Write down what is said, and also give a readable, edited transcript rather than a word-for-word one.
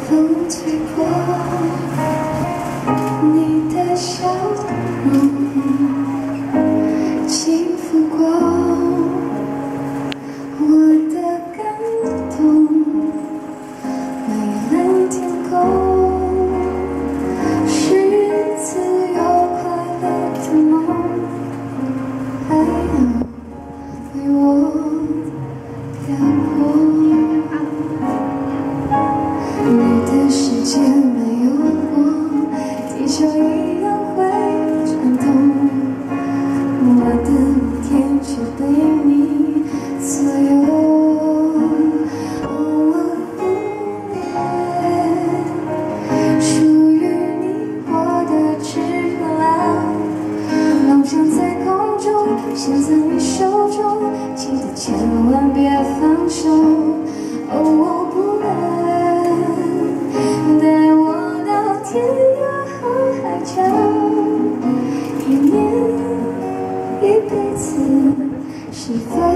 风吹过你的笑容，轻拂过我的感动。蔚蓝天空是自由快乐的梦，还要为我飘过。你的世界没有我，地球一样会转动。我的天却被你左右。我不愿属于你我的翅膀，翱翔在空中，现在你手中，记得千万别放手。我不愿带我到天涯和海角，一念一辈子，是否